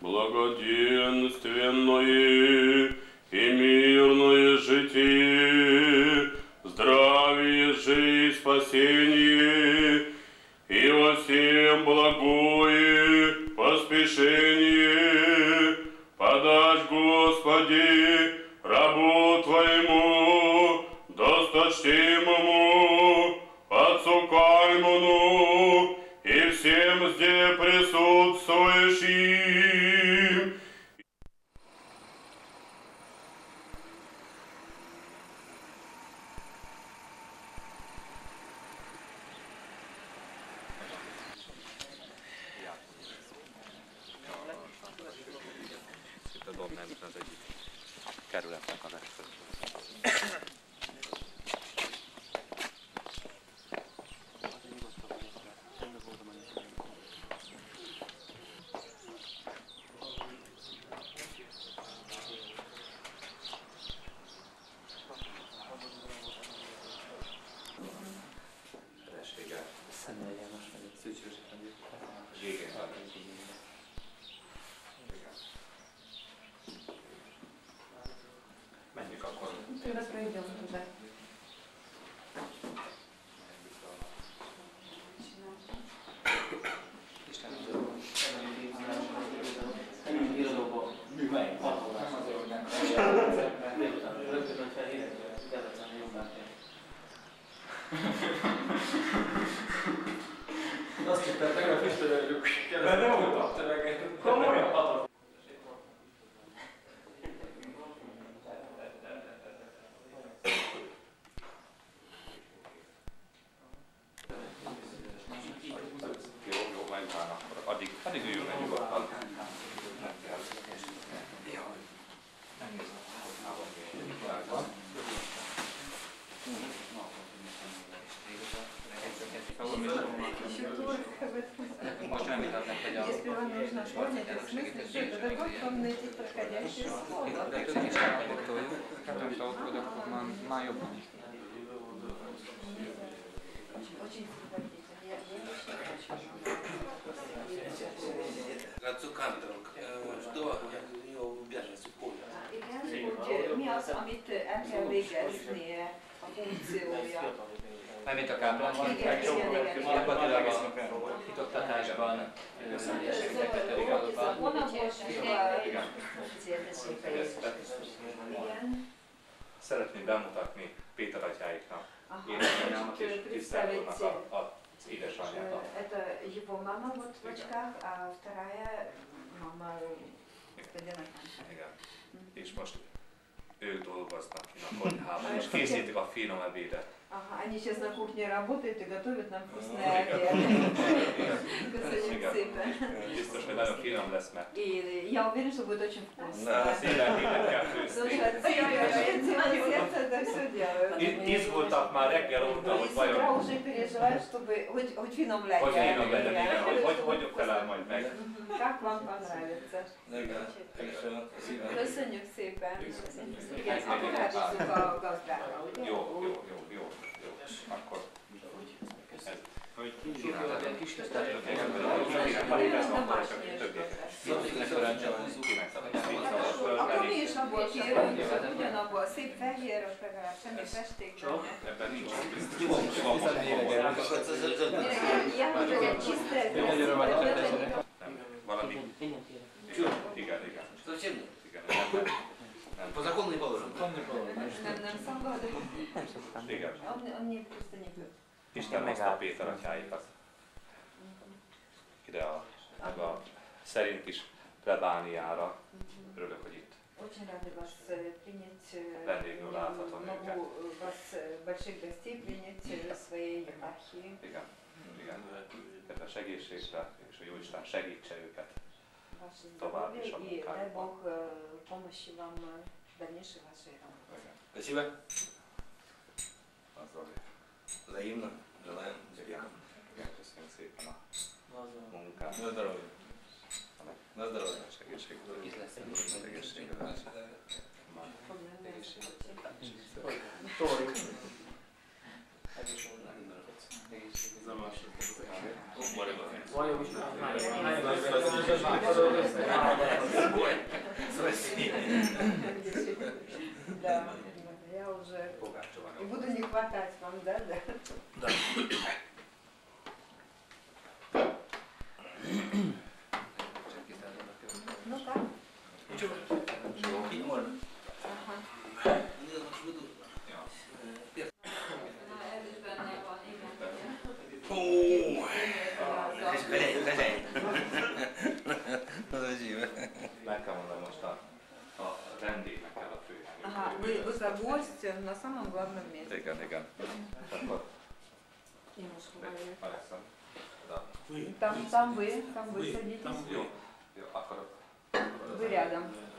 благоденственное и мирное житие, здравие же и спасение, и во всем благое поспешение подать Господи рабу Твоему, досточтимому Отцу Каймону и всем здесь присутствующим. Itt a Domnemben az egyik kerületnek a legfőbb. Felesége. Személye János vagyok, Szűcs vagyok. Régen van. Menjünk akkor. Тогда пройдем туда. Irodóban művelj, hatolás azért, nem rögtön, hogy felhívni, hogy elvezetni jobb látni. Azt hittem, tegnap Istenem, hogy nem mondtam tömeget. Komolyan hatalmas. Jó, megválna akkor. Addig üljünk meg nyugodtan. Most nem vitatnak, hogy a... Если вам нужно понять смысл, что это такой, помните подходящее слово. De több is elmondottuk, nem tudod, akkor már jobban is. Очень симпатично. Racokantok, что ее обязанности входят? Igen, hogy mi az, amit el kell végeznie a funkciója. Mármint a káplánban, Igen. gyakorlatilag a hitoktatásban segítek Petőrigadóban. Igen. Szeretném bemutatni Péter atyáiknak Ага, édesanyámat és представить tisztelvónak az édesanyját. это его mama вот в очках, а вторая мама господина Ханса. Igen. És most ők dolgoznak ki a konyhában, és készítik a finom ebédet. Ага, они сейчас на кухне работают и готовят нам вкусный обед. Köszönjük szépen. Biztos, hogy nagyon finom lesz, mert И я уверена, что будет очень вкусно. szépen hímet kell Потому főzni. что от сердца это все делают. Izgultak már reggel óta, И hogy с утра vajon уже переживают, чтобы хоть фином hogy finom legyen, igen, legyen. hogy felel majd meg. Как вам понравится? Köszönjük szépen. Igen, akkor rábízzuk a gazdára, ugye? Jó. Akkor ez. Egy kis tiszteletet Akkor mi is abból kérünk, ugyanabból a szép fehér, ott legalább semmi festék benne. Ebben nincs. Я уже чистая, красивая. Valami. Igen. Зачем? Nem. По закону не положено. Nem szabad. Igen. Он мне просто не пьет. Isten hozta Péter atyáikat ide ebbe a szerint is plebániára. Örülök, hogy itt Очень рады вас принять. vendégül láthatom őket. Могу вас, больших гостей, принять в своей епархии. Igen. Kedves egészségre, és a Jóisten segítse őket. Ваше Tovább is a здоровье и дай munkájukban. Бог помощи вам в дальнейшей вашей работе. Спасибо. Azzal, Взаимно. Желаем igen, успехов. köszönjük szépen a munkát. На здоровье. На здоровье. Segítségre. Itt lesz Egészségre. Vajon is már hány уже Pogácsa и van. буду не хватать вам, да? Да. Ну как? Ничего. Пить можно. Ага. Мне вот выйду. Хозяин. Подожди. Meg kell mondanom most a vendégnek kell a fő. Ага, вы за гость на самом главном месте. Igen, igen. Akkor Alexander. Alexander. Там вы садитесь. Там Jó, jó, akkor Вы рядом.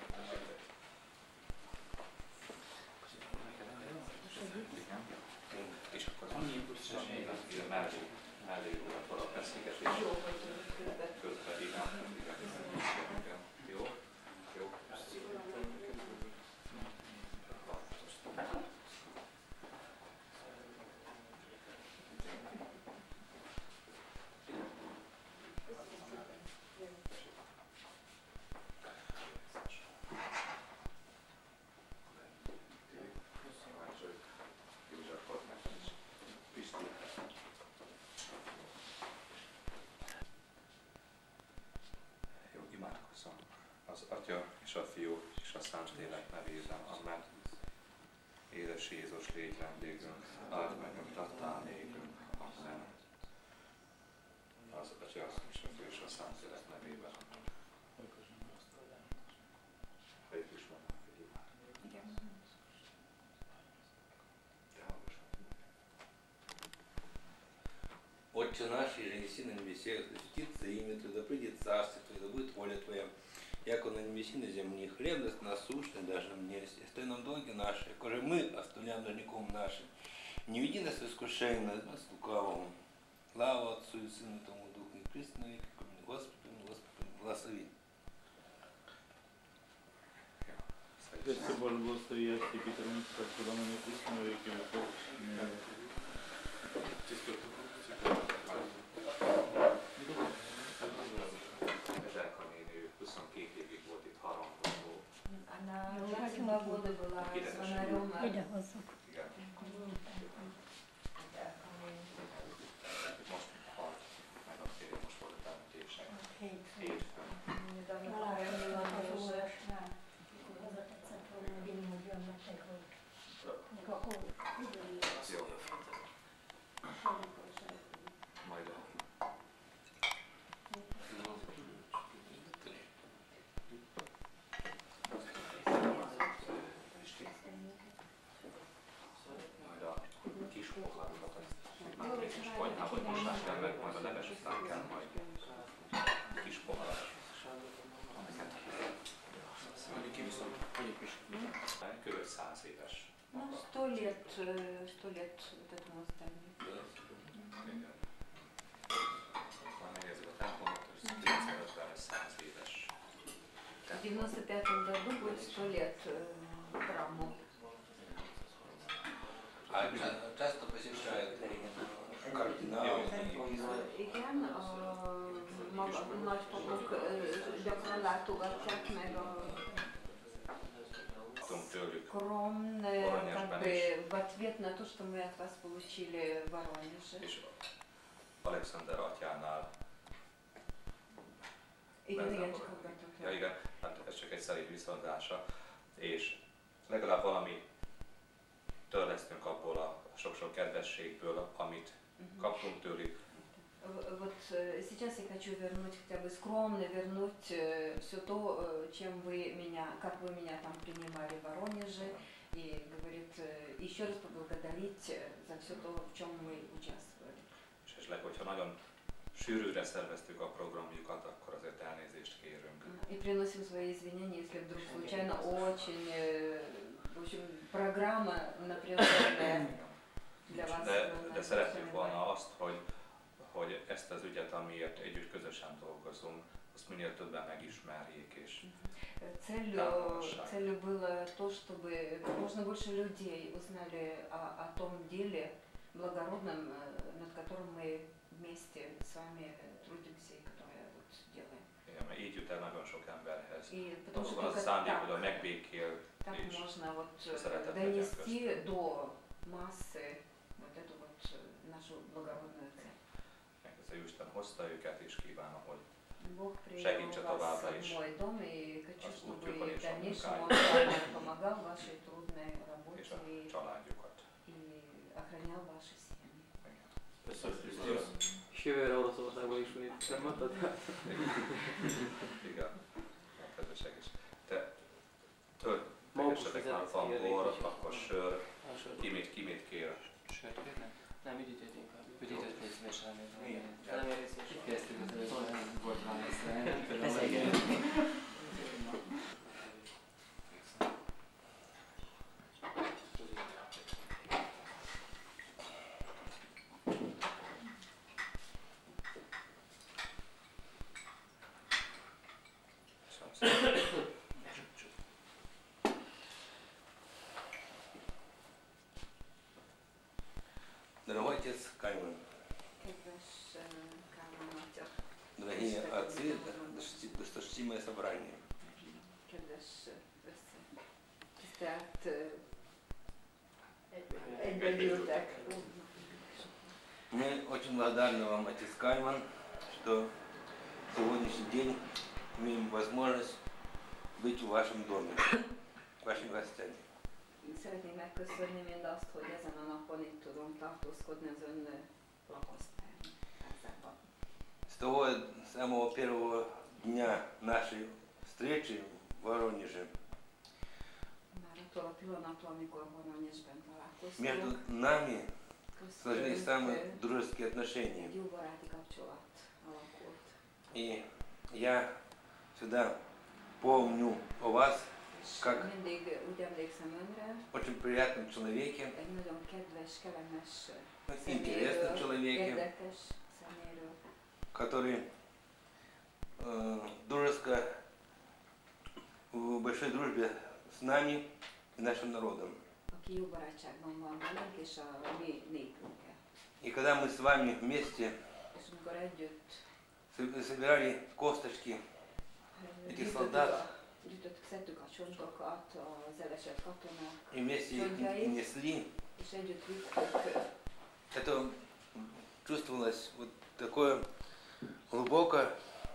igen. És akkor mellé ugratol a beszélgetés. Jó, hogy közben. Közben, igen. Jó, jó. Jó, imádkozzam az Atya és a Fiú és a Szentlélek nevében, amen. Édes Jézus, légy vendégünk, áld meg nyugtattál négünk, amen. Az Atya és a Fiú és a Szentlélek nevében, amen. Helyük is mondom, hogy imád. Igen. Te hallgass meg. Отче наш, и неси на небесех, да светится имя Твое, да придет царствие Твое, да будет воля Твоя, яко на небеси на земле, хлеб даст насущный даже нам несть, и стой нам долги наши, якоже мы оставляем должником нашим. Не веди нас в искушение, но избавь нас от лукавого. Слава Отцу и Сыну и Тому Духу, и Христу на веки, Господи, Господи, благослови. Христе Боже, благослови, я тебе підтримуюся, так куди мене пісню, які вихов. Zselka néni 22 évig volt itt harangozó. Она уже 2 года была звонарем. Igen. Most halt meg a férje, most volt a temetések. Hétfőn. Недавно похоронила уже. Jó. Majd majd a kis poharukat, azt kis konyhában mossák el, meg majd a leves után kell majd kis poharat. Kb. 100 éves. Ну, 100 лет вот этому зданию. Igen. Ha megnézzük a templomot, hogy 95-ben 100 éves. В 95-м году будет 100 лет храму. А часто посещают кардиналы. Igen, maga nagypapok gyakran látogatják meg a Kaptunk tőlük скромное, Воронеж, как бы в ответ на то, что мы от вас получили в Воронеже. és Alexander atyánál. Igen, igen, bennem csak van. hallgatok. Ja igen, hát ez csak egy szerint visszadása. És legalább valami törlesztünk abból a sok-sok kedvességből, amit kaptunk tőlük. Вот сейчас я хочу вернуть, хотя бы скромно вернуть все то, чем вы меня, как вы меня там принимали в Воронеже, и говорит, еще раз поблагодарить за все то, в чем мы участвовали. És esetleg, hogyha nagyon sűrűre szerveztük a programjukat, akkor azért elnézést kérünk. И приносим свои извинения, если вдруг случайно очень, в общем, программа напряженная для вас. De szeretnénk volna azt, hogy ezt az ügyet, amiért együtt közösen dolgozunk, azt minél többen megismerjék, és Целью было то, чтобы как можно больше людей узнали о том деле благородном, над которым мы вместе с вами трудимся и которое вот делаем. igen, mert így jut el nagyon sok emberhez. И потому что Van az a только szándék, hogy a так, megbékélt Так És можно вот szeretet legyen донести köztünk. до массы вот эту вот нашу благородную цель. Az ő Isten hozta őket, és kívánom, hogy Bог привел Segítse вас továbbra в is мой дом и хочу, az чтобы útjukon и és в a дальнейшем Он munkájukon, вам помогал в вашей трудной és работе a családjukat. и охранял ваши семьи. Köszönöm, Krisztus. És jövőre Oroszországban is úgy, nem mondtad? Igen, a kedvesek is. Te Maguk töltegessetek már, fizetsz van ki a bor, régi akkor sör, ki mit kér. Sört kérne? Nem, üdítőt inkább. Üdítőt légy szívesen. Igen. Nem ér részes. Kezdtük az előtt, nem volt rá lesz. Beszélgetünk. Дорогой отец Кайман, Kedves Kálmán atya, дорогие отцы, досточтимое собрание. kedves tisztelt egybegyűltek. Мы очень благодарны вам, отец Кайман, что в сегодняшний день имеем возможность быть в вашем доме, вашими гостями. Szeretném megköszönni mindazt, hogy ezen a napon itt tudom tartózkodni az ön lakosztályán, házában. С того самого первого дня нашей встречи в Воронеже Már attól a pillanattól, amikor Voronezsben между találkoztunk, нами сложились самые köztünk дружеские отношения. egy jó baráti kapcsolat alakult. И я всегда помню о вас És Kak? mindig úgy emlékszem önre, очень приятном человеке, egy nagyon kedves, kellemes интересном személyről, человеке, érdekes személyről, который дружеско, в большой дружбе с нами и нашим народом. aki jó barátságban van velünk és a mi népünkkel. И когда мы с вами вместе És amikor együtt собирали косточки этих солдат szedtük a csontokat, az elesett katonák, и вместе их несли, és együtt vittük, это чувствовалось вот такое глубокое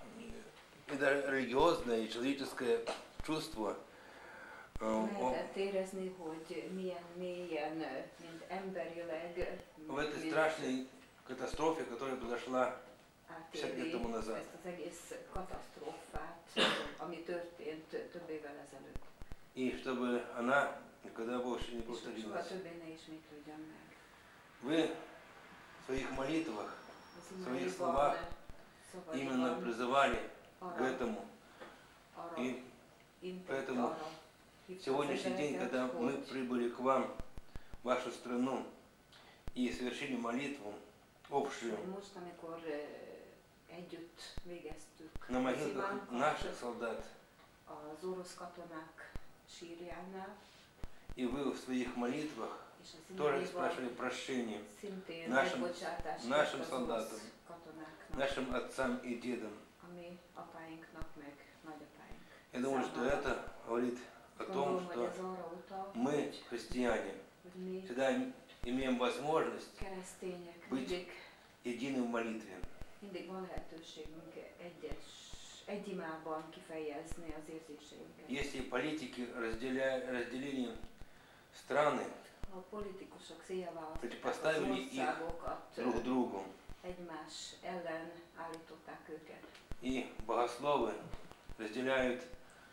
и даже религиозное и человеческое чувство. lehetett érezni, hogy milyen mélyen, mint emberileg, В этой страшной катастрофе, которая произошла 50 лет átéli тому назад. ezt az egész katasztrófát, ami történt több évvel ezelőtt. И чтобы она никогда больше не És soha повторилась. többé ne ismétlődjön meg. Вы в своих молитвах Az Своих imádban, словах именно szavaiban призывали к arra, этому. arra И intett, поэтому arra hívta az сегодняшний день, embereket, когда мы hogy прибыли к вам, в вашу страну, и совершили молитву общую most, amikor együtt végeztük на az могилках imánkat наших солдат, az orosz katonák sírjánál, и вы в своих молитвах és az тоже imádban спрашивали прощения szintén нашим- megbocsátást нашим kért az солдатам, orosz katonáknak, нашим отцам и дедам. a mi apáinknak, meg nagyapáink. Я думаю, что это говорит о том, Gondolom, hogy что ez arra utal, мы, христиане, hogy mi всегда имеем возможность keresztények Быть едины в молитве. mindig van lehetőségünk egy imában kifejezni az érzéseinket. Если политики разделили страны A politikusok széjjaválasztották az Противопоставили их országokat, друг другу, egymás ellen állították őket. и богословы разделяют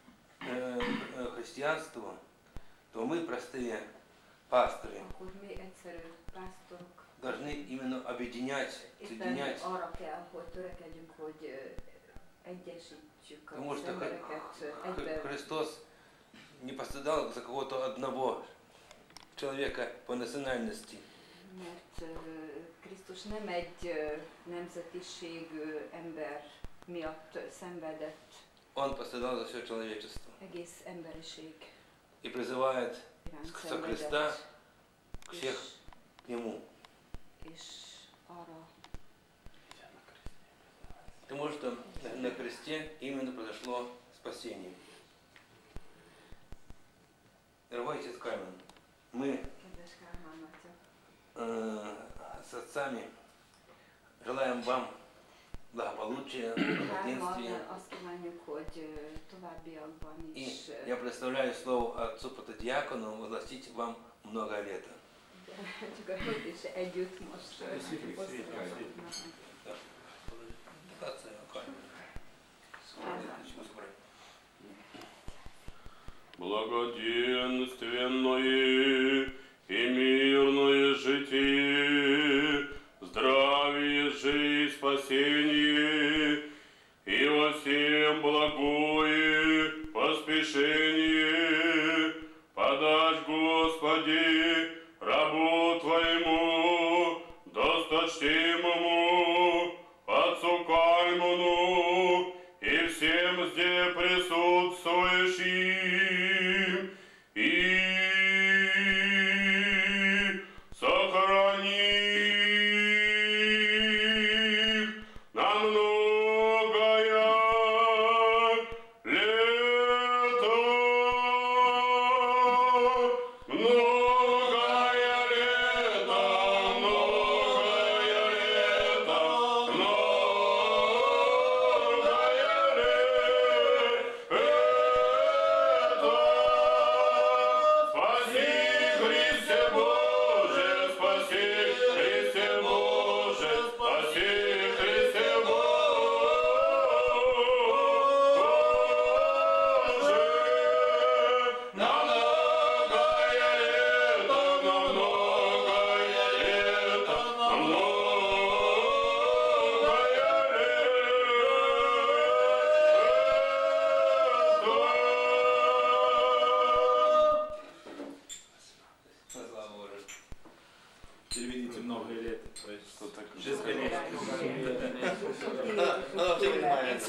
христианство, то мы, простые пасторы, Akkor mi egyszerű pásztorok должны именно объединять, éppen соединять, arra kell, hogy törekedjünk, hogy egyesítsük потому az что embereket egybe. Христос не пострадал за кого-то одного человека по национальности, Mert Krisztus nem egy nemzetiségű ember miatt szenvedett, Он пострадал за все человечество egész emberiség и призывает iránt со креста szenvedett, всех к Нему. és arra, Потому что на кресте именно произошло спасение. Дорогой отец Кальман, мы Kedves Kálmán atya, с отцами желаем вам благополучия, благоденствия. hárman azt kívánjuk, hogy továbbiakban И is я представляю слово отцу протодиакону возгласить вам много лета. csak a hölgy is együtt most Да. Отца Кальмана. Благоденственное и мирное житие, здравие, жизнь, спасение, и во всем благое поспешение подашь, Господи, рабу Твоему, досточтимому отцу Кальману и всем здесь присутствующим, и сохрани их на многое лето, многое лето, многое лето, спаси, Христе Боже, спаси, Христе Боже, спаси, Христе Боже, на многое лето, на многое лето, на Слава Божию. Переведите много лет. То есть Что так? бесконечно. Ну, все понимают.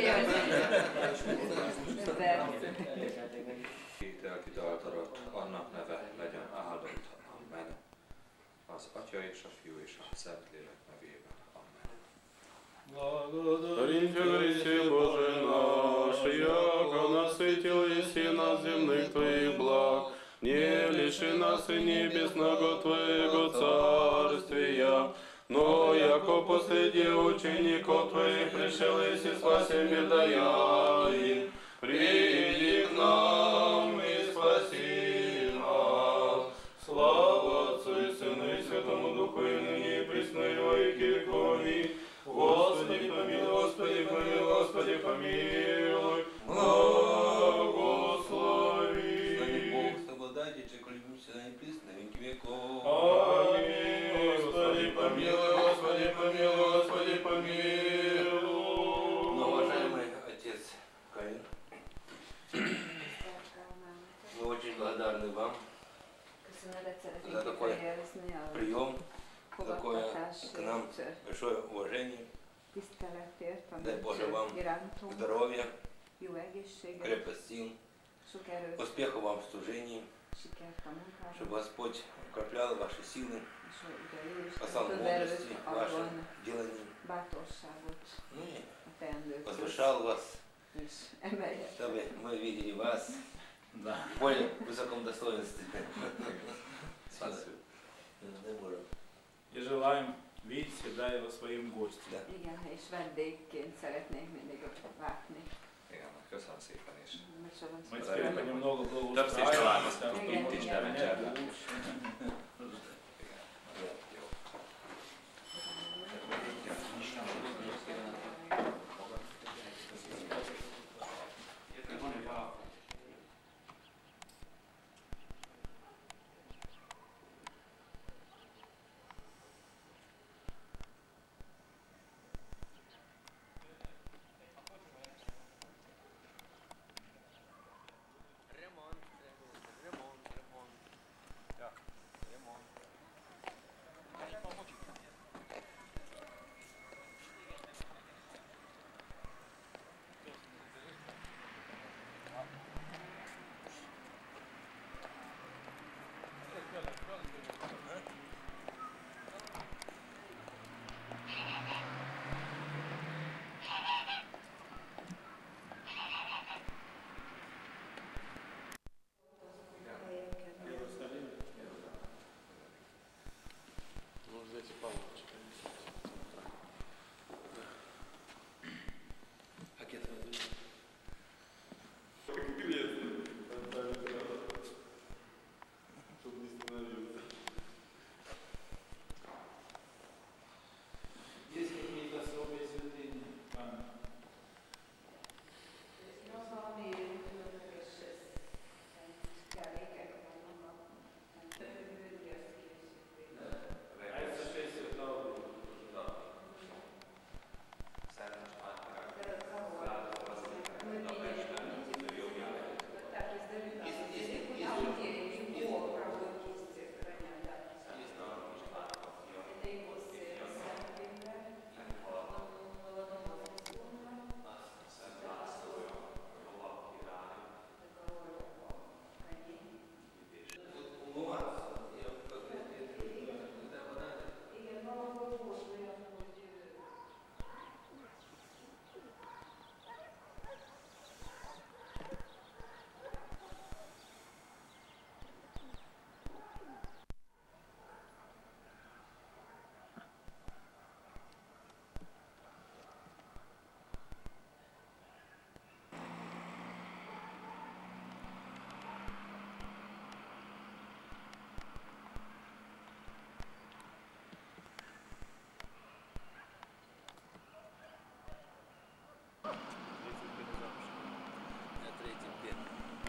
Te, aki daltarat, annak neve legyen áldott. Amen. Az Atya és a Fiú és a Szentlélek nevében. Amen. Христе, Христе, Боже наш, яко насытил еси нас земных Твоих благ, не лиши нас и небесного Твоего царствия, но яко посреди учеников Твоих пришел еси спаси мир даяй, приди к нам и спаси нас. Слава Отцу и Сыну и Святому Духу, и ныне и присно и во веки веков. Аминь. Господи помилуй, Господи помилуй, Господи помилуй, благослови. Слава Бог, соблагодати, че коли мы всегда не присно, на веки веков. Аминь. Господи помилуй, Господи помилуй, Господи помилуй. Но, уважаемый отец Каин, мы очень благодарны вам Köszönetet За szeretnék такой kifejezni a прием, такое к нам fogadtatásért, большое уважение. tiszteletért, Дай Боже amit вам irántunk, здоровья, jó egészséget, крепость сил, sok erőt, успехов вам в служении, sikert a munkában, чтобы Господь укреплял ваши силы, és hogy ugye ő is послал több erőt мудрости в вашем adjon, делании, bátorságot ну и a teendők közt, возвышал вас, és emelje. чтобы мы видели вас Да. в более высоком достоинстве. Дай Боже. И желаем видеть всегда его своим гостем. Да. Igen, és vendégként szeretnék mindig látni. Igen, köszönöm szépen is. Мы теперь понемногу Да, все благоустраиваемся, желаем. чтобы Видите, понять наверное. лучше. Jó. Ремонт.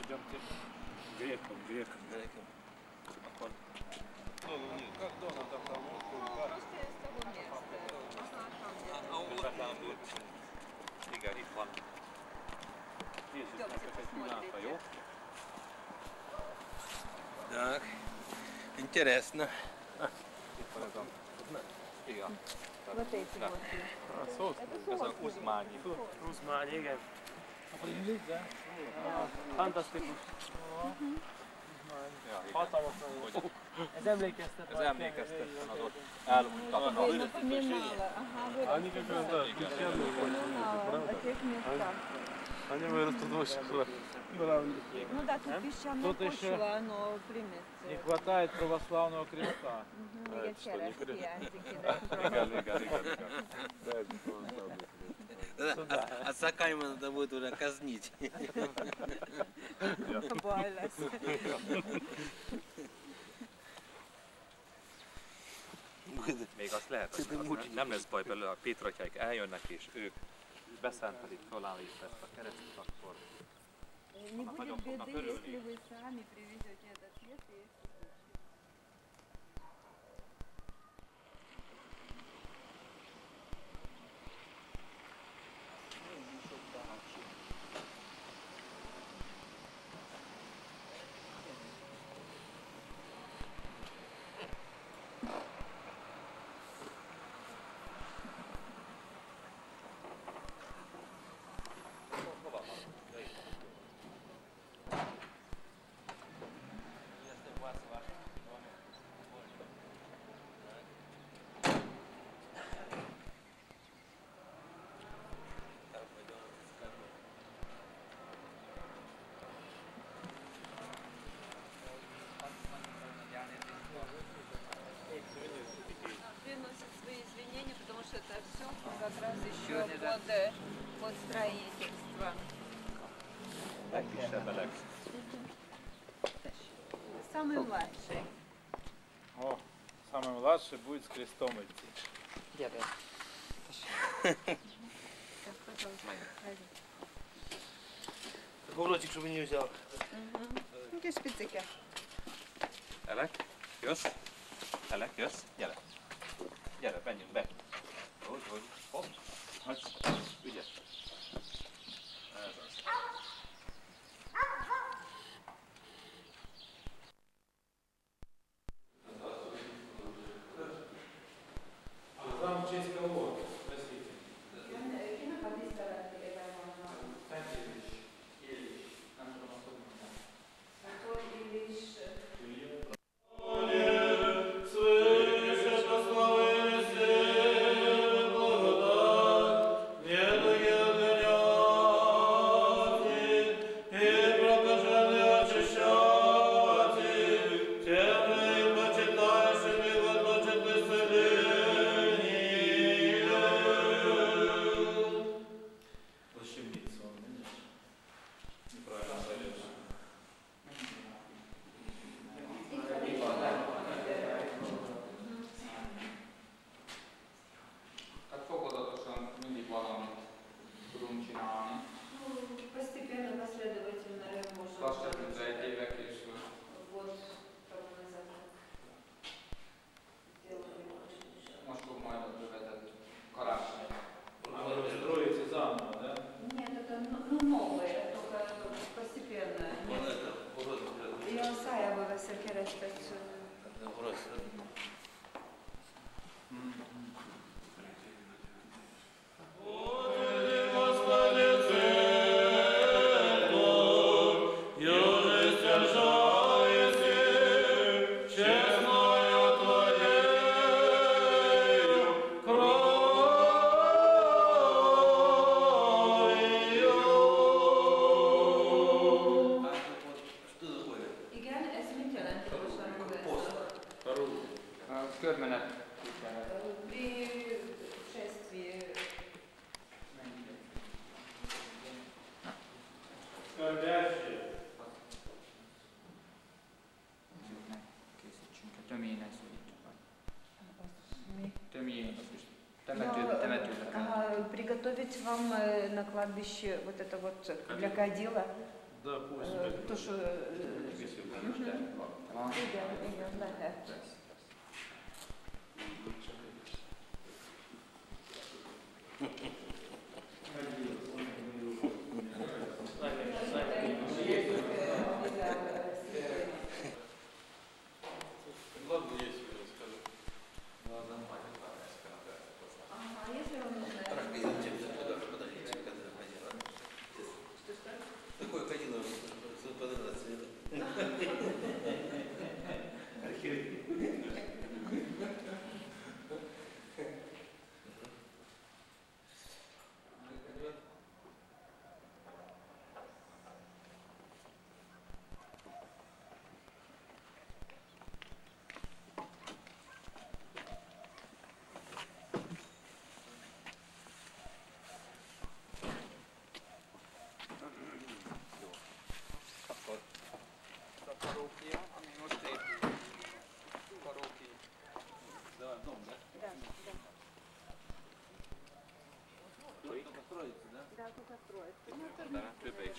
Идемте грекам, грекам. Как дома, там igen, itt van. Nézzük meg egy pillanatra, jó? Так, интересно. Itt van ez a... Igen. Вот эти вот. Ez a Uzmányi. Uzmány, igen. Fantasztikus. Hatalmas nagyon. Ez emlékeztet. Ez emlékeztetlen az ott elhunytakra. Напоминала. Ага, Они как раз, да, крестьяне о тех местах. Они вырастут очень Ну да, тут песчаная Тут еще почва, но примет. Не хватает православного креста. Я через А Сакайма надо будет уже казнить. Még azt lehet, hogy nem lesz baj belőle, a Pétratyaik eljönnek és ők beszentelik, felállít ezt a keresztet, akkor Не будет беды, если вы сами привезете этот лес и приносят свои извинения, потому что это все как раз еще под строительство. legkisebbek. Самый младший. О, самый младший будет с крестом идти. Gyere. Голодик, чтобы не взял. Ну, какие шпицики. Elek, jössz? Elek, jössz? Gyere. Gyere, menjünk be. Hogy, hopp. Hogy, ügyes. Ez az. Там в честь кого? Простите. слышишь, прославили все благодать, недуги отгоняти, и прокаженные очищати, темные почитающими возбочит исцеление. Плащаницу он, видишь? Неправильно залез. Hát fokozatosan mindig valamit tudunk csinálni. Постепенно, последовательно можем. Lassan, mint egy éve készül. Вот, того назад. Сделали очень дешево. Most fog majd a következő karácsony. Надо строить заново, да? Нет, это новое, только постепенно. Нет. И осаивалась керестец. Господи, церковь, юже стяжаеси, честною Твоею кровью. Что такое? Igen, ez mit jelent pontosan Вторую. Körmenet tisztelet. При шествии. Скорбящие. Készítsünk egy töményen szólítsuk. Mi? Töményen, Приготовить вам на кладбище вот это вот для кадила. Да, пусть. То, що... Igen, lehet. Ладно, если вы скажете. Ага, если вам нужно... Такой ходила, понравился. A parókia, ami most épül. Parókia. Давай, в дом, да? Только строится, да? Да, только строится. De többe is.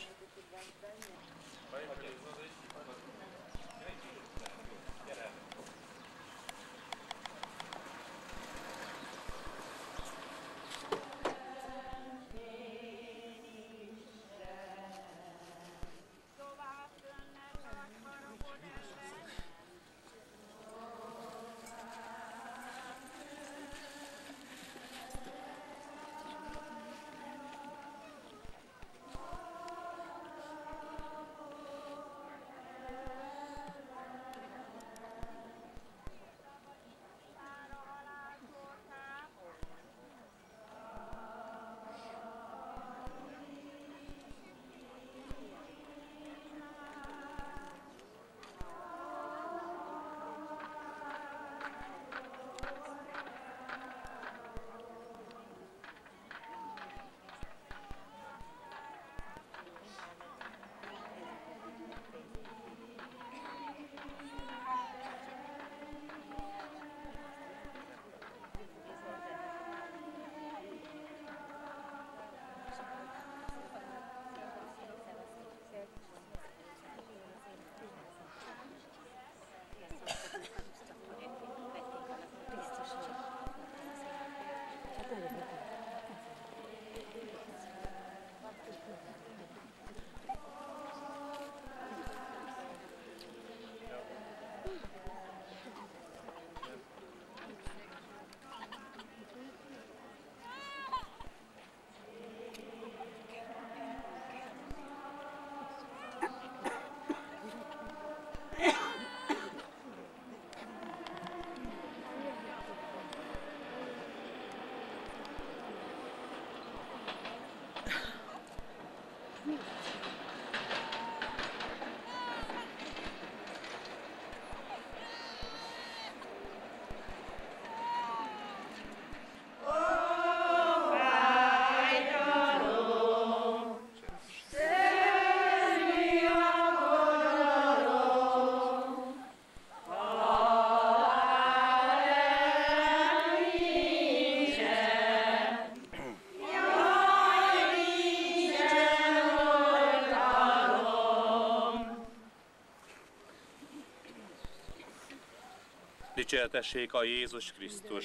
Dicsértessék a Jézus Krisztus!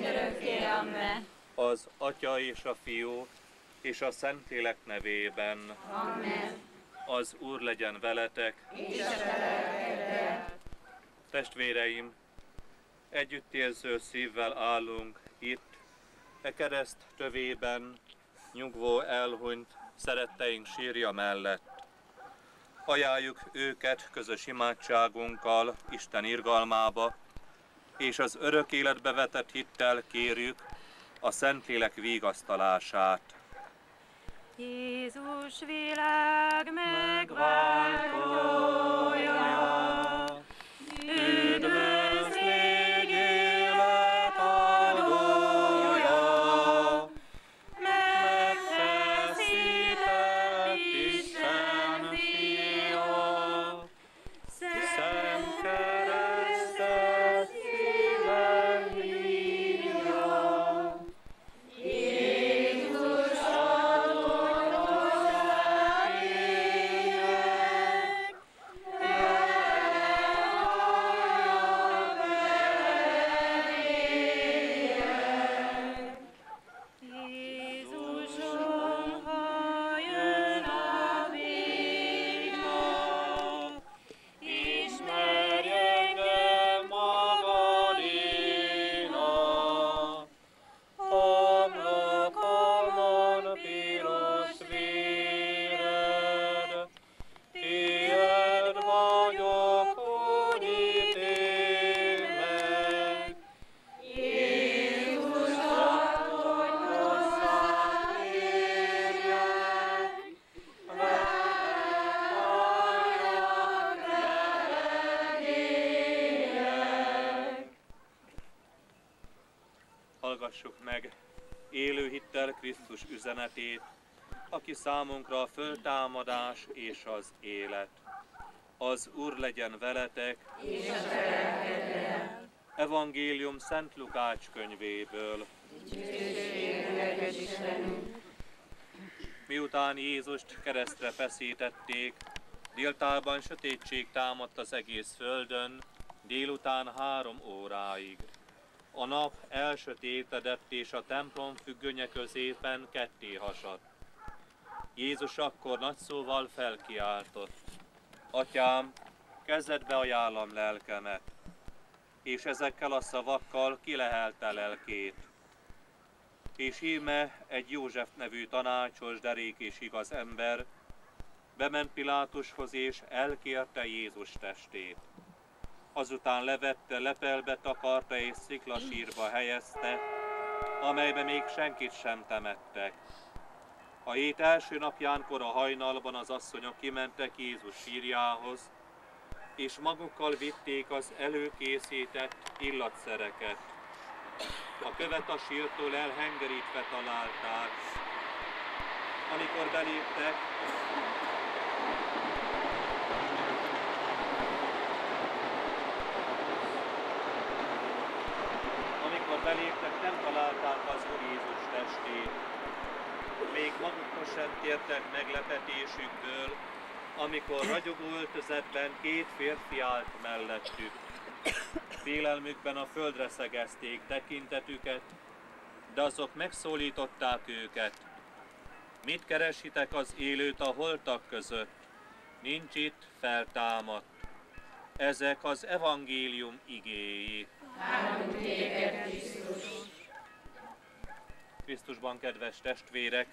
Az Atya és a Fiú és a Szentlélek nevében. Amen. Az Úr legyen veletek. Testvéreim, együttérző szívvel állunk itt, e kereszt tövében, nyugvó elhunyt szeretteink sírja mellett. Ajánljuk őket közös imádságunkkal Isten irgalmába, és az örök életbe vetett hittel kérjük a Szentlélek vigasztalását. Jézus világ megváltója, üdvözlégy élet adója, megfeszített Isten fia, szent keresztet szíven hívja. Jézus adott hallgassuk meg élő hittel Krisztus üzenetét, aki számunkra a föltámadás és az élet. Az Úr legyen veletek, És a te lelkeddel. Evangélium Szent Lukács könyvéből. Dicsőség neked, Istenünk. Miután Jézust keresztre feszítették, déltában sötétség támadt az egész földön, délután 3 óráig. A nap elsötétedett, és a templom függönye középen ketté hasadt. Jézus akkor nagy szóval felkiáltott: Atyám, kezedbe ajánlom lelkemet, és ezekkel a szavakkal kilehelte lelkét. És íme egy József nevű tanácsos, derék és igaz ember bement Pilátushoz, és elkérte Jézus testét. Azután levette, lepelbe takarta, és sziklasírba helyezte, amelybe még senkit sem temettek. A hét első napján kora hajnalban az asszonyok kimentek Jézus sírjához, és magukkal vitték az előkészített illatszereket. A követ a sírtól elhengerítve találták. Amikor beléptek, nem találták az Úr Jézus testét. Még magukhoz sem tértek meglepetésükből, amikor ragyogó öltözetben 2 férfi állt mellettük. Félelmükben a földre szegezték tekintetüket, de azok megszólították őket. Mit keresitek az élőt a holtak között? Nincs itt, feltámadt. Ezek az evangélium igéi. Áldunk téged, Krisztus! Krisztusban kedves testvérek!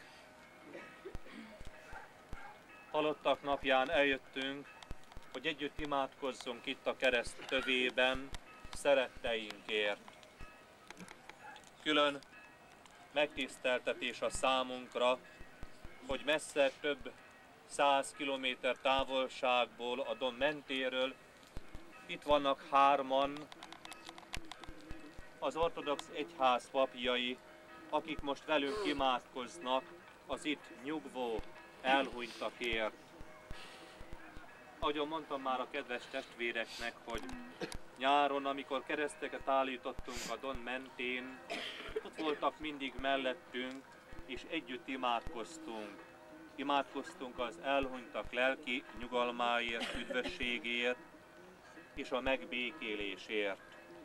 Halottak napján eljöttünk, hogy együtt imádkozzunk itt a kereszt tövében szeretteinkért. Külön megtiszteltetés a számunkra, hogy messze több 100 kilométer távolságból, a Don mentéről itt vannak 3-an, az ortodox egyház papjai, akik most velünk imádkoznak az itt nyugvó elhunytakért. Ahogyan mondtam már a kedves testvéreknek, hogy nyáron, amikor kereszteket állítottunk a Don mentén, ott voltak mindig mellettünk, és együtt imádkoztunk. Imádkoztunk az elhunytak lelki nyugalmáért, üdvösségért és a megbékélésért.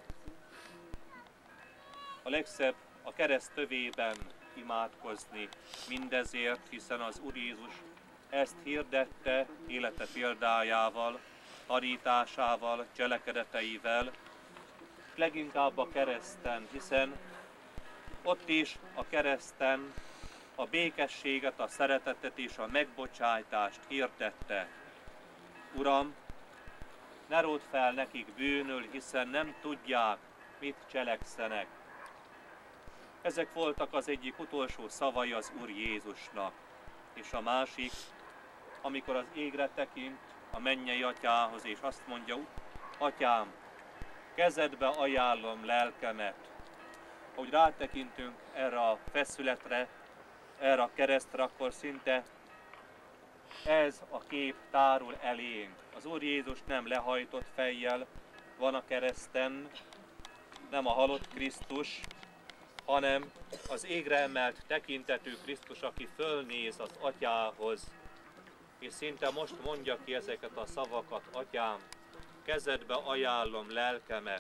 A legszebb a kereszt tövében imádkozni mindezért, hiszen az Úr Jézus ezt hirdette élete példájával, tanításával, cselekedeteivel, leginkább a kereszten, hiszen ott is a kereszten a békességet, a szeretetet és a megbocsájtást hirdette. Uram, ne ródd fel nekik bűnül, hiszen nem tudják, mit cselekszenek. Ezek voltak az egyik utolsó szavai az Úr Jézusnak. És a másik, amikor az égre tekint a mennyei atyához, és azt mondja: Atyám, kezedbe ajánlom lelkemet. Ahogy rátekintünk erre a feszületre, erre a keresztre, akkor szinte ez a kép tárul elénk. Az Úr Jézus nem lehajtott fejjel van a kereszten, nem a halott Krisztus, hanem az égre emelt tekintetű Krisztus, aki fölnéz az Atyához, és szinte most mondja ki ezeket a szavakat: Atyám, kezedbe ajánlom lelkemet.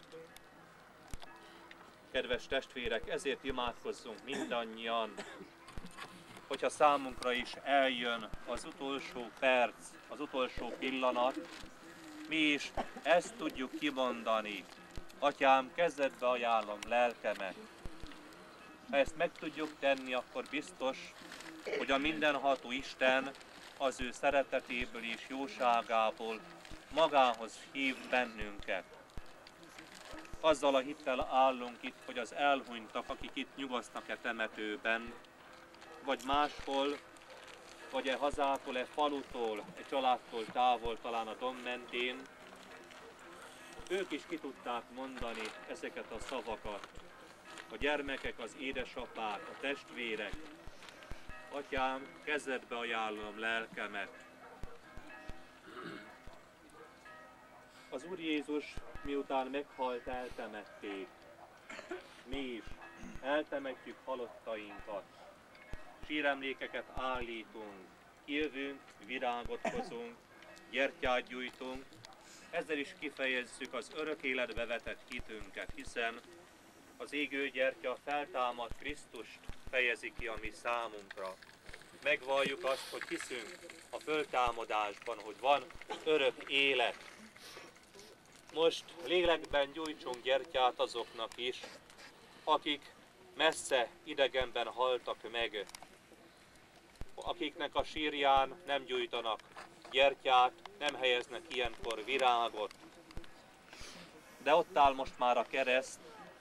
Kedves testvérek, ezért imádkozzunk mindannyian, hogyha számunkra is eljön az utolsó perc, az utolsó pillanat, mi is ezt tudjuk kimondani: Atyám, kezedbe ajánlom lelkemet. Ha ezt meg tudjuk tenni, akkor biztos, hogy a mindenható Isten az ő szeretetéből és jóságából magához hív bennünket. Azzal a hittel állunk itt, hogy az elhunytak, akik itt nyugosznak temetőben, vagy máshol, vagy hazától, falutól, családtól távol, talán a Don mentén, ők is ki tudták mondani ezeket a szavakat. a gyermekek, az édesapák, a testvérek. Atyám, kezedbe ajánlom lelkemet. Az Úr Jézus miután meghalt, eltemették. Mi is eltemetjük halottainkat. Síremlékeket állítunk, jövünk, virágot hozunk, gyertyát gyújtunk, ezzel is kifejezzük az örök életbe vetett hitünket, hiszen az égő gyertya feltámadt Krisztust fejezi ki a mi számunkra. Megvalljuk azt, hogy hiszünk a föltámadásban, hogy van örök élet. Most lélekben gyújtsunk gyertyát azoknak is, akik messze idegenben haltak meg, akiknek a sírján nem gyújtanak gyertyát, nem helyeznek ilyenkor virágot. De ott áll most már a kereszt,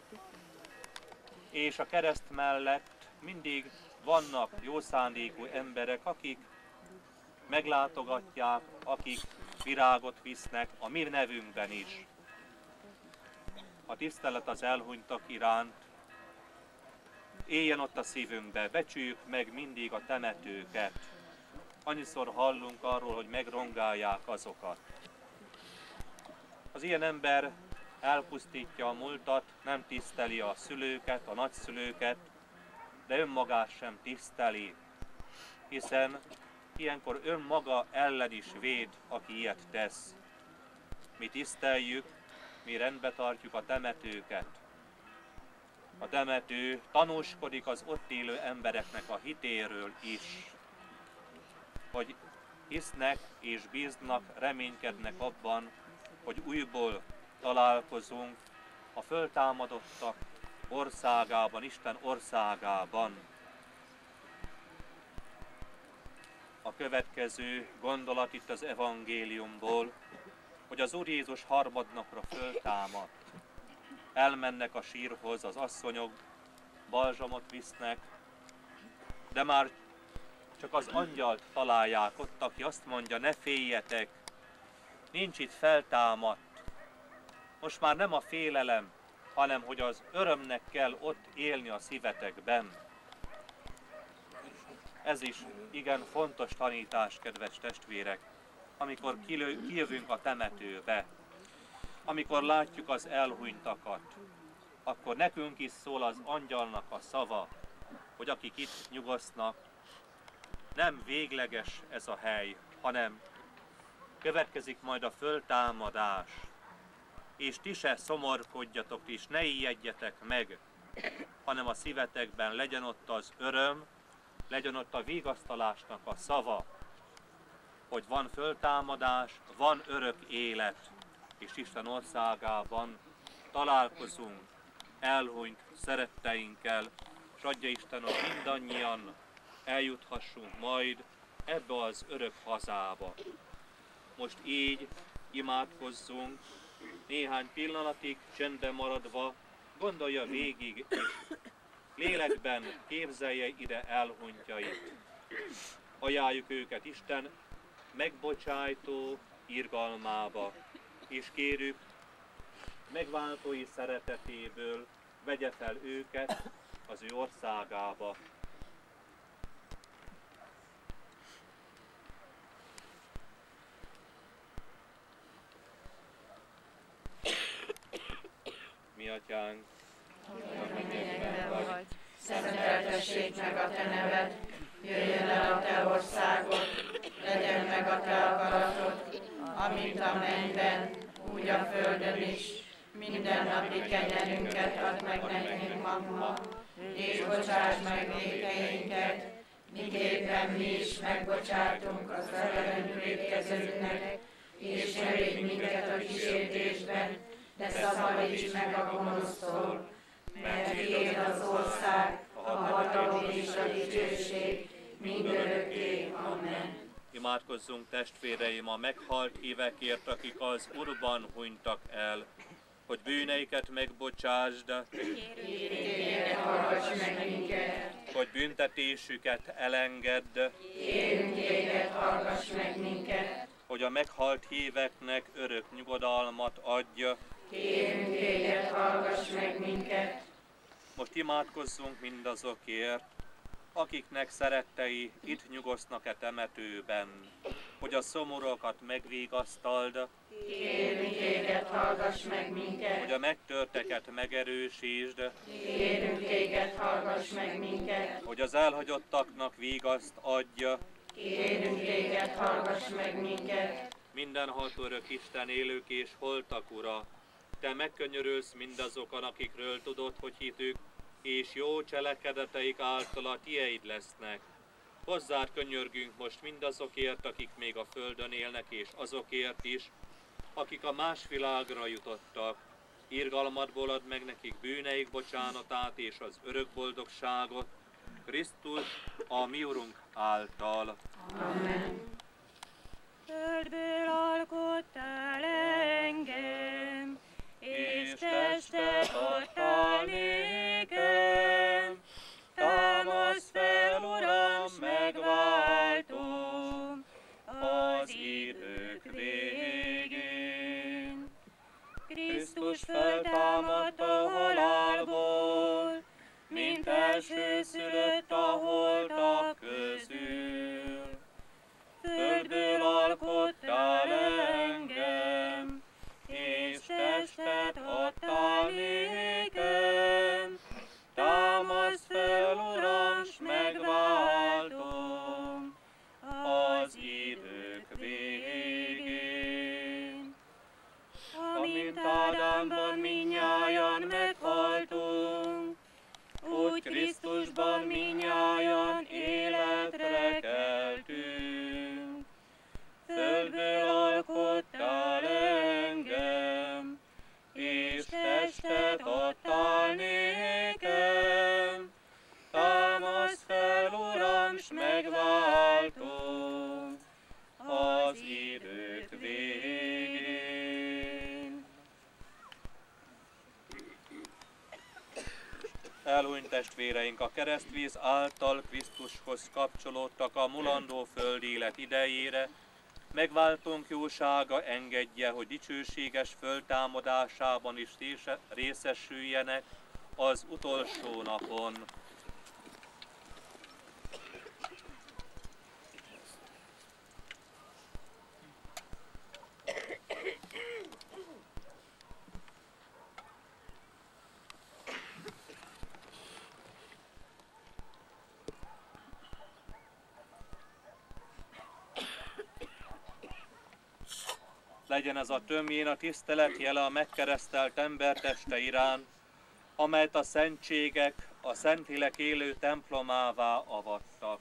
és a kereszt mellett mindig vannak jó szándékú emberek, akik meglátogatják, akik virágot visznek a mi nevünkben is. A tisztelet az elhunytak iránt éljen ott a szívünkbe, becsüljük meg mindig a temetőket. Annyiszor hallunk arról, hogy megrongálják azokat. Az ilyen ember elpusztítja a múltat, nem tiszteli a szülőket, a nagyszülőket, de önmagát sem tiszteli, hiszen ilyenkor önmaga ellen is véd, aki ilyet tesz. Mi tiszteljük, mi rendbe tartjuk a temetőket. A temető tanúskodik az ott élő embereknek a hitéről is, hogy hisznek és bíznak, reménykednek abban, hogy újból találkozunk a föltámadottak országában, Isten országában. A következő gondolat itt az evangéliumból, hogy az Úr Jézus harmadnapra föltámadt. Elmennek a sírhoz az asszonyok, balzsamot visznek, de már csak az angyalt találják ott, aki azt mondja, ne féljetek, nincs itt, feltámadt. Most már nem a félelem, hanem hogy az örömnek kell ott élni a szívetekben. Ez is igen fontos tanítás, kedves testvérek, amikor kijövünk a temetőbe, amikor látjuk az elhunytakat, akkor nekünk is szól az angyalnak a szava, hogy akik itt nyugosznak, nem végleges ez a hely, hanem következik majd a föltámadás, és ti se szomorkodjatok, és ne ijedjetek meg, hanem a szívetekben legyen ott az öröm, legyen ott a vigasztalásnak a szava, hogy van föltámadás, van örök élet, és Isten országában találkozunk elhunyt szeretteinkkel, és adja Isten, hogy mindannyian eljuthassunk majd ebbe az örök hazába. Most így imádkozzunk, néhány pillanatig csendben maradva, gondolja végig, és lélekben képzelje ide elhunytjait. Ajánljuk őket Isten megbocsájtó irgalmába, és kérjük, megváltói szeretetéből vegye fel őket az ő országába. Mi atyánk, mennyekben vagy, szenteltessék meg a te neved, jöjjön el a te országod, legyen meg a te akaratod, amint a mennyben, úgy a földön is. Mindennapi kenyerünket add meg nekünk ma, és bocsáss meg vétkeinket, miképpen mi is megbocsátunk az ellenünk vétkezőknek, és ne védj minket a kísértésben, de szabadíts meg a gonosztól, mert tiéd az ország, a hatalom és a dicsőség mindörökké. Amen. imádkozzunk testvéreim a meghalt hívekért, akik az Urban hunytak el, hogy bűneiket megbocsásd, Kérünk, hallgass meg minket, hogy büntetésüket elengedd, kérünk téged, hallgass meg minket, hogy a meghalt híveknek örök nyugodalmat adj, kérünk téged, hallgass meg minket, Most imádkozzunk mindazokért, akiknek szerettei itt nyugosznak-e temetőben, hogy a szomorúakat megvigasztald, Kérünk téged, hallgass meg minket! hogy a megtörteket megerősítsd, Kérünk téged, hallgass meg minket! hogy az elhagyottaknak vigaszt adja, Kérünk téged, hallgass meg minket! mindenható örök Isten, élők és holtak Ura, Te megkönyörülsz mindazokon, akikről tudod, hogy hitük, és jó cselekedeteik által a tieid lesznek. Hozzád könyörgünk most mindazokért, akik még a földön élnek, és azokért is, akik a más világra jutottak. Irgalmadból add meg nekik bűneik bocsánatát és az örök boldogságot, Krisztus, a mi Urunk által. Amen. Földből alkottál engem, és testet adtál nékem. Támasz fel, Uram, megváltom az idők végén. Krisztus feltámadt a halálból, mint elsőszülött a holtak közül. Földből alkottál engem, és testet adtál nékem. Támasz fel, Uram, s megváltom az idők végén. Amint Ádámban minnyájan meghaltunk, úgy Krisztusban minnyájan életre keltünk. Földből alkottál engem, és testet adtál nékem. Támasz fel, Uram, s megváltom az idők végén. Elhunyt testvéreink a keresztvíz által Krisztushoz kapcsolódtak a mulandó földi élet idejére, megváltunk jósága engedje, hogy dicsőséges föltámadásában is részesüljenek az utolsó napon. Legyen ez a tömjén a tisztelet jele a megkeresztelt ember teste iránt, amelyet a szentségek a Szentlélek élő templomává avattak.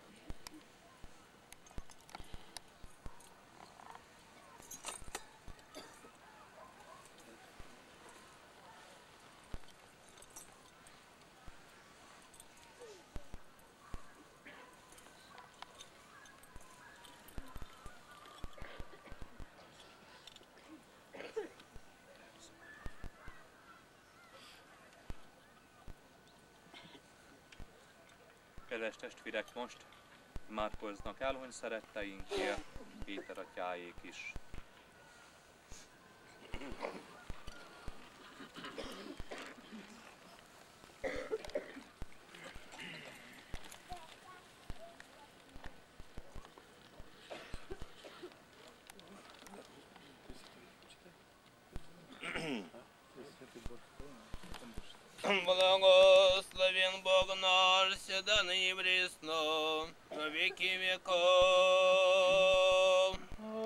Kedves testvérek, most imádkoznak elhunyt szeretteinkért, Péter atyáék is. Благословен Бог наш, всегда ныне и присно, во веки веков.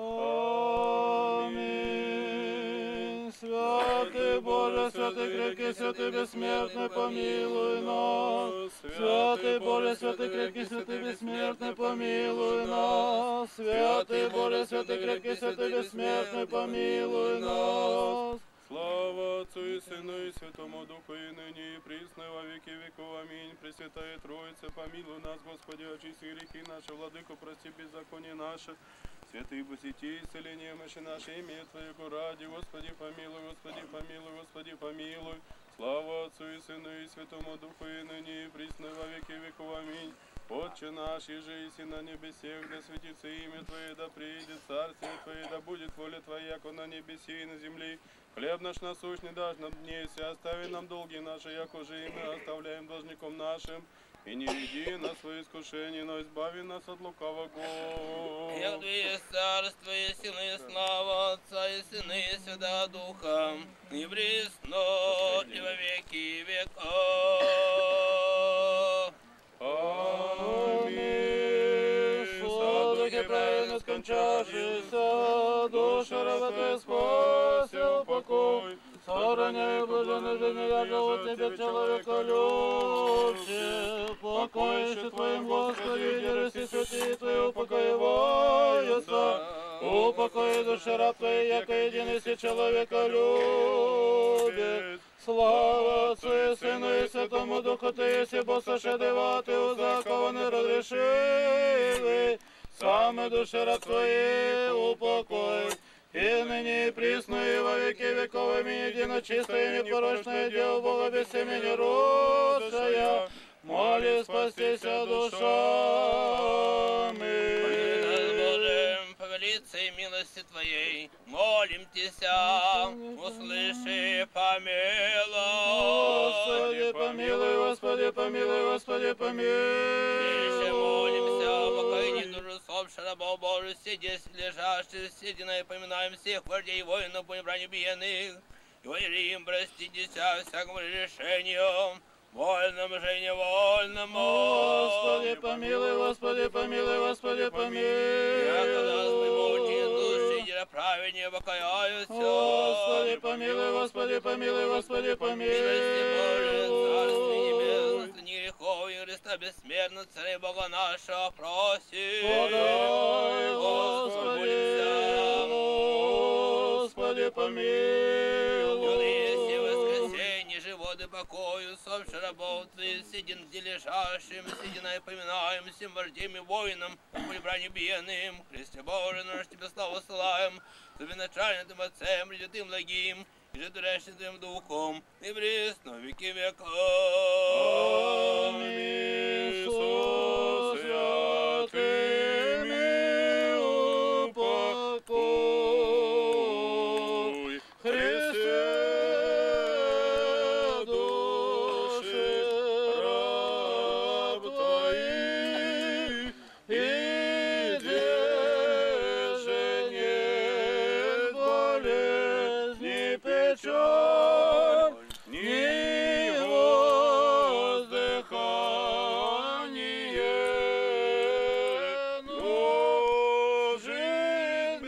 Аминь. Святый Боже, святый крепкий, святый бессмертный, помилуй нас. Святый Боже, святый крепкий, святый бессмертный, помилуй нас. Святый Боже, святый крепкий, святый бессмертный, помилуй нас. Слава Отцу и Сыну и Святому Духу, и ныне и присно, и во веки веков. Аминь. Пресвятая Троица, помилуй нас, Господи, очисти грехи наши, Владыко, прости беззаконие наше. Святые посети, исцеление мощи нашей, имя Твоего ради, Господи, помилуй, Господи, помилуй, Господи, помилуй. Слава Отцу и Сыну и Святому Духу, и ныне и присно, и во веки веков. Аминь. Отче наш, иже иси на небесех, да светится имя Твое, да приидет царствие Твое, да будет воля Твоя, яко на небесе и на земле. Хлеб наш насущный дашь нам днесь, и остави нам долги наши, яко же и мы оставляем должником нашим. И не веди нас в искушение, но избави нас от лукавого. Як есть царство, и сила, и слава Отца, и Сына, и Святого Духа, и присно, и во веки веков. Аминь. Садоки праведно скончавшийся, душа раба Твоя спася, упокой. Сохраняй блаженной жизни, я живу Тебе, человека любче. Покоище Твоим, Господи, дерзости святые Твои упокоиваются. Упокой души раб Твоей, яко единый си человека любит. Слава Отцу и Сыну и Святому Духу, Ты еси Бог сошедева, Ты узакованный разрешивый. Саме души раб Твоей упокой. И ныне и присно, и во веки веков, имя едино чистое и непорочное Дева Бога без семени родшая, моли спастися душами. Божиим, по велице милости Твоей, молим Тебя, услыши, помилуй. Господи, помилуй, Господи, помилуй, Господи, помилуй. Еще молимся о покоении душ усопших рабов Божьих, все десять лежащих, седина и поминаем всех вождей воинов, по небранию биенных, и воерим проститеся всякому решению, вольному же невольному. Господи, помилуй, Господи, помилуй, Господи, помилуй. Яко Господь мучи души, и праведнее покаяются. Господи, помилуй, Господи, помилуй, Господи, помилуй. Милости Божие, Царствие Небесное, ни грехов и Христа бессмертно, Царя Бога нашего просим. Подай, Господи, Господи, помилуй. Есть и воскресенье, живот и покою, усопших рабов Твоих, седин где лежащим, седина и поминаем, всем вождем и воинам, по пребранию биенным, Христе Боже, наш Тебе славу ссылаем, Тебе начальным Твоим Отцем, придетым благим, и же турящим Твоим Духом, и присно в веки веков. Аминь. Иисус, святыми упокой. Христе, души раб Твоих, и где же нет болезни, печаль, ни воздыхание, но жизнь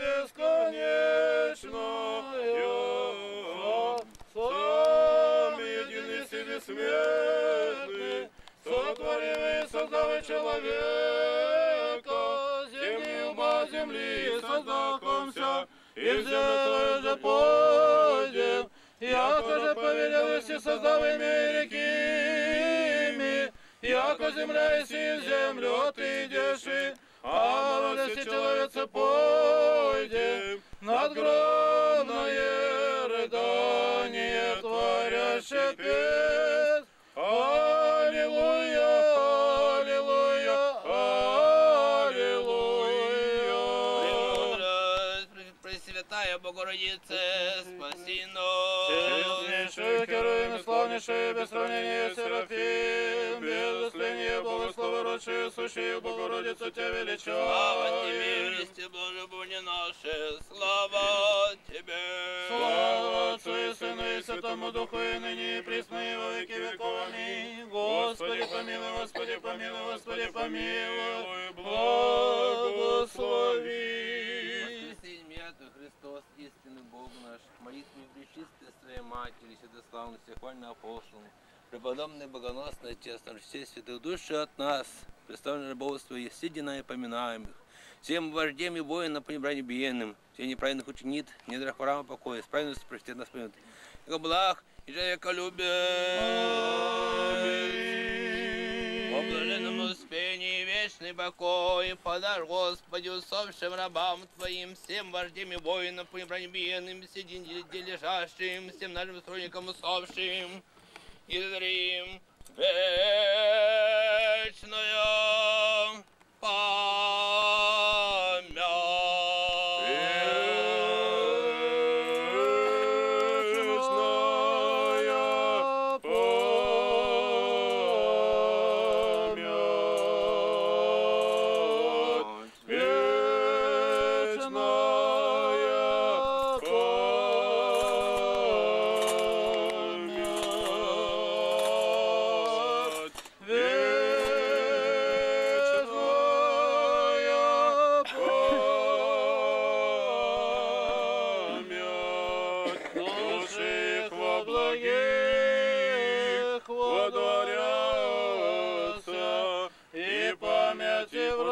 бесконечная, сам единый си бессмертный, сотворивый и создавый человека, земли ума земли создахомся, и в землю Твою же пойдем, яко же повелел си создавыми реки, яко земля и си в землю отыдешь, а воля си человеца пойдем, надгробное рыдание творяще песнь. Аллилуйя, аллилуйя, аллилуйя. Премудрость, Пресвятая Богородице, спаси нас. Честнейшую, героем, славнейшую, без сравнения Серафим, без усления благословородшую, сущую Богородицу Тебя величаем. Слава Тебе, Христе Боже, Боже наше, слава Тебе. Слава Отцу и Сыну и Святому Духу, и ныне и присно и во веки веков. Аминь. Господи, помилуй, Господи, помилуй, Господи, помилуй, благослови. Воскресенье мятый Христос, истинный Бог наш, молитвами пречистой Своей Матери, святославных всех вольно апостолов, преподобной богоносной Отец, все святых души от нас, представленных рабов Своих, седина и поминаем их, всем вождем и воинам по небранию биенным, все неправедных учинит, не драх порама покоя, с праведностью простит нас поймет. Яко благ и человеколюбен. По блаженному успении вечный покой подашь, Господи, усопшим рабам Твоим, всем вождем и воинам по небранию биенным, сидим где лежащим, всем нашим сторонникам усопшим, и дарим вечная память. Души во благих водворятся, и памяти в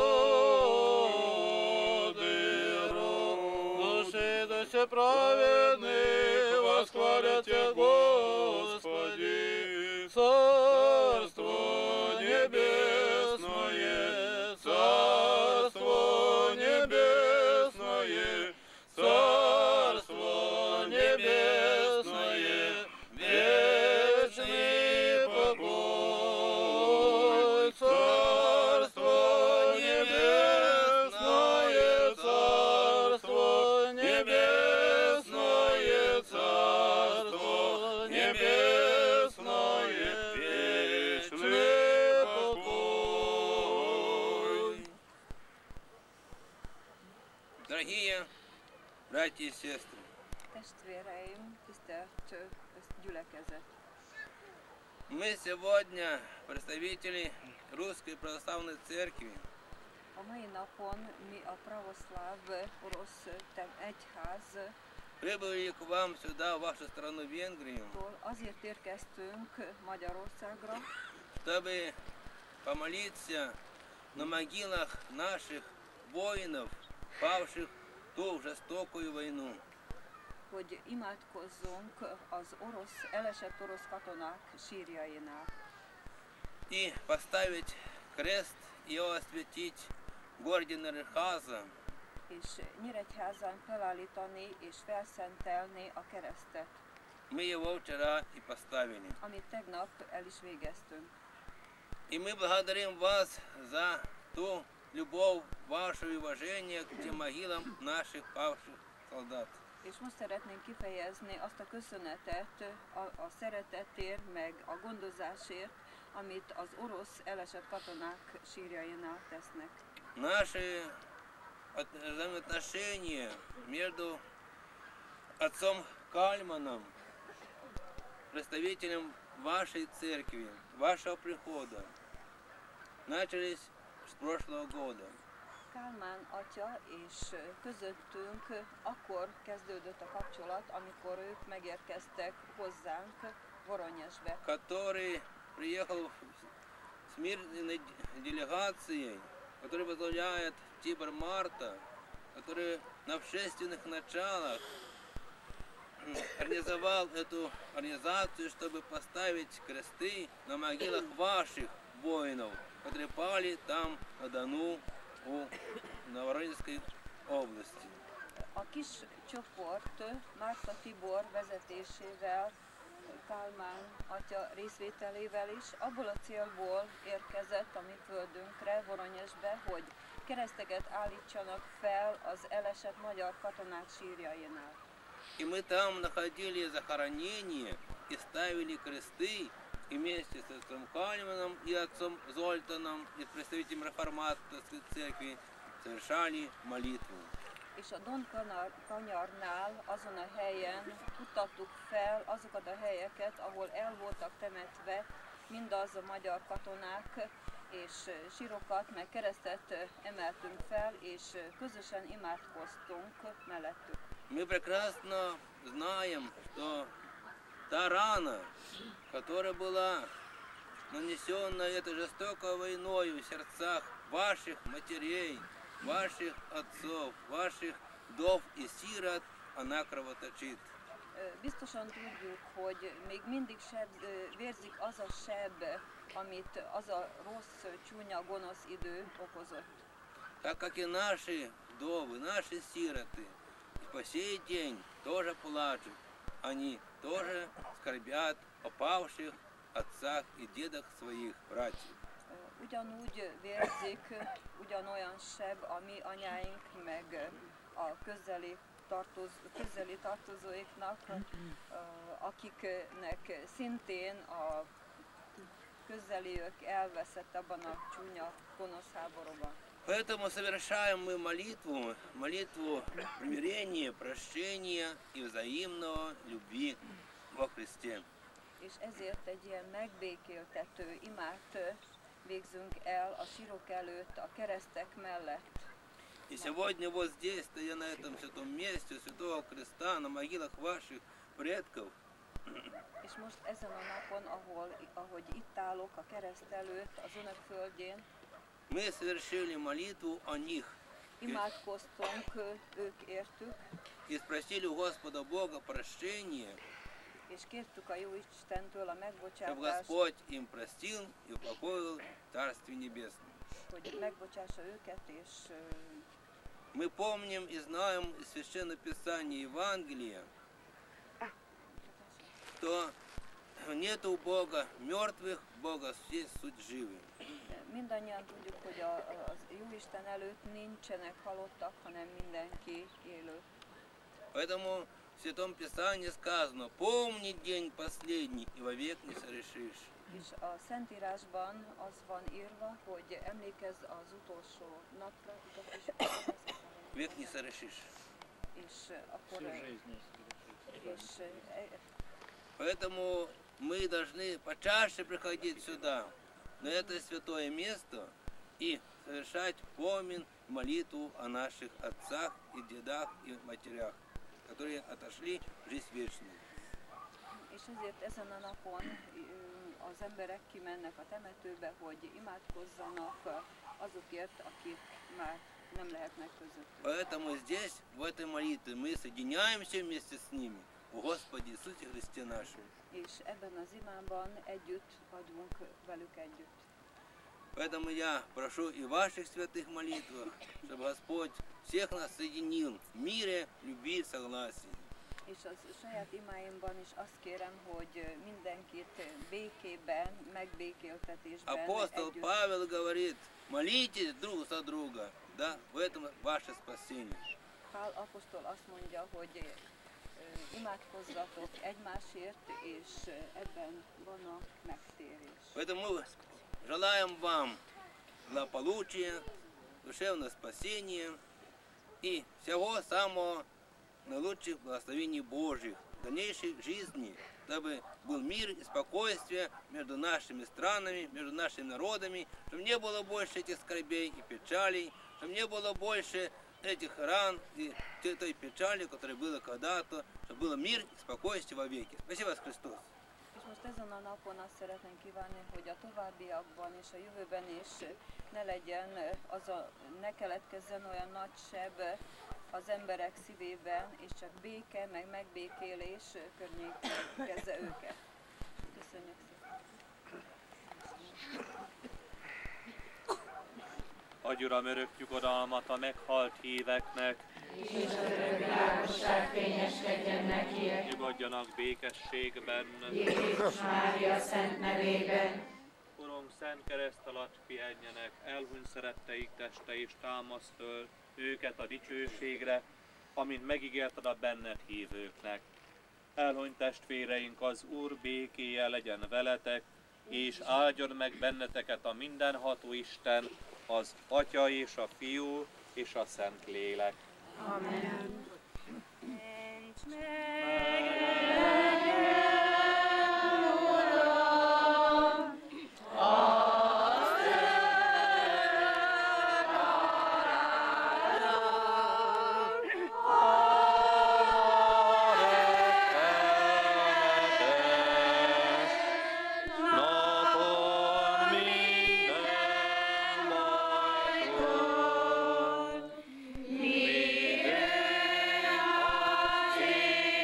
роды души душе праведных восхвалят Тебя, Господи, Царство небесное, Царство небесное, Царство небесное, вечный покой, Царство небесное, Царство небесное, Царство небесное, вечный покой. Дорогие братья и сестры, Testvéreim, tisztelt gyülekezet! мы сегодня, представители Русской Православной Церкви, A mai napon mi a pravoszláv orosz egyháztól прибыли к вам сюда, в вашу страну Венгрию, azért érkeztünk Magyarországra, чтобы помолиться на могилах наших воинов, павших в ту жестокую войну. hogy imádkozzunk az elesett orosz katonák sírjainál, И поставить крест и его осветить в городе Нерехаза, és Nyíregyházán felállítani és felszentelni a keresztet, мы его вчера и поставили. amit tegnap el is végeztünk. И мы благодарим вас за ту любовь вашу и уважение к тем могилам наших павших солдат. És most szeretnénk kifejezni azt a köszönetet a szeretetért, meg a gondozásért, amit az orosz elesett katonák sírjainál tesznek. Наши взаимоотношения между отцом Кальманом, представителем вашей церкви, вашего прихода, начались с прошлого года. Kálmán atya és közöttünk akkor kezdődött a kapcsolat, amikor ők megérkeztek hozzánk Voronyezsbe, Который приехал с мирной делегацией, который возглавляет Тибор Марта, который на общественных началах организовал эту организацию, чтобы поставить кресты на могилах ваших воинов, которые пали там на Дону, на Воронежской области. A kis csoport Márta Tibor vezetésével, Kálmán atya részvételével is abból a célból érkezett a mi földünkre, Voronyezsbe, hogy kereszteket állítsanak fel az elesett magyar katonák sírjainál. И мы там находили захоронения и ставили кресты, и вместе с отцом Кальманом и отцом Зольтаном и представителем реформаторской церкви совершали молитву. És a Don kanyarnál, azon a helyen kutattuk fel azokat a helyeket, ahol el voltak temetve mindaz a magyar katonák, és sírokat, meg keresztet emeltünk fel, és közösen imádkoztunk mellettük. Мы прекрасно знаем, что та рана, которая была нанесена этой жестокой войной в сердцах ваших матерей, ваших отцов, ваших вдов и сирот, она кровоточит. Biztosan tudjuk, hogy még mindig vérzik az a seb, amit az a rossz, csúnya, gonosz idő okozott. Так как и наши вдовы, наши сироты по сей день тоже плачут. Они тоже скорбят о павших отцах и дедах своих братьев. Ugyanúgy vérzik, ugyanolyan seb a mi anyáink, meg a közeli tartozóiknak, akiknek szintén a közeliük elveszett abban a csúnya, gonosz háborúban. Поэтому совершаем мы молитву примирения, прощения и взаимного любви во Христе. És ezért egy ilyen megbékéltető imát végzünk el a sírok előtt, a keresztek mellett. И сегодня вот здесь, стоя на этом святом месте, у Святого Креста, на могилах ваших предков, És most ezen a napon, ahogy itt állok a kereszt előtt, az önök földjén, мы совершили молитву о них imádkoztunk ők értük, и sпросили у Господа Бога прощения, és kértük a jó Istentől a чтобы megbocsátást, Господь им простил и упокоил в Царстве Небесном. hogy megbocsássa őket, és Мы помним и знаем из Священного Писания Евангелия, что нету у Бога мертвых, Бога все суть живы. mindannyian tudjuk, hogy az jó Isten előtt nincsenek halottak, hanem mindenki élő. Поэтому в Святом Писании сказано: помни день последний и вовек не сорешишь. És a Szentírásban az van írva, hogy emlékezz az utolsó napra, Век не сорешишь. és akkor Поэтому мы должны почаще приходить сюда, на это святое место, и совершать помин, молитву о наших отцах и дедах и матерях, которые отошли в жизнь вечную. és ezért ezen a napon az emberek kimennek a temetőbe, hogy imádkozzanak azokért, akik már nem lehetnek közöttük. Поэтому здесь, в этой молитве, мы соединяемся вместе с ними в Господе Иисусе Христе нашем. És ebben az imánban együtt vagyunk velük együtt. Поэтому я прошу и в ваших святых молитвах, чтобы Господь всех нас соединил в мире, любви и согласии. És az saját imáimban is azt kérem, hogy mindenkit békében, megbékéltetésben Апостол együtt. Павел говорит: молитесь друг за друга, да, в этом ваше спасение. Pál apostol azt mondja, hogy imádkozzatok egymásért, és ebben van a megtérés. Поэтому мы желаем вам благополучия, душевного спасения и всего самого наилучших благословений Божьих в дальнейшей жизни, дабы был мир и спокойствие между нашими странами, между нашими народами, чтобы не было больше этих скорбей и печалей, чтобы не было больше этих ран и той печали, которая была когда-то, чтобы было мир и спокойствие во веки. Спасибо вас, Христос. És most ezen a napon azt szeretném kívánni, hogy a továbbiakban és a jövőben is ne keletkezzen olyan nagy seb az emberek szívében, és csak béke, meg megbékélés környékezze őket. Köszönjük szépen! Adj, Uram, örök nyugodalmat a meghalt híveknek, és az örök világosság fényeskedjen nekiek. Nyugodjanak békességben. Jézus Mária szent nevében. Urunk, szent kereszt alatt pihenjenek, elhunyt szeretteik teste és támaszt föl őket a dicsőségre, amint megígérted a benned hívőknek. Elhunyt testvéreink, az Úr békéje legyen veletek, és áldjon meg benneteket a mindenható Isten, az Atya és a Fiú és a Szentlélek. Amen. Ments meg! Minden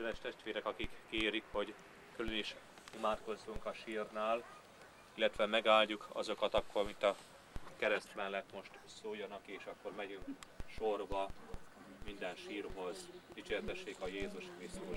kedves testvérek, akik kérik, hogy külön is imádkozzunk a sírnál, illetve megáldjuk azokat akkor, amit a kereszt mellett most szóljanak, és akkor megyünk sorba minden sírhoz. Dicsértessék a Jézus Krisztus.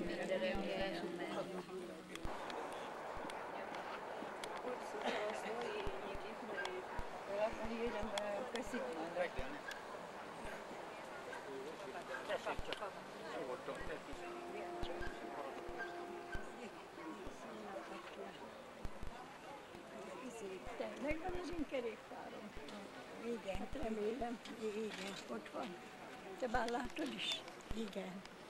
Megvan az én kerékpárom. Igen, remélem. Igen, ott van. Te már látod is? Igen.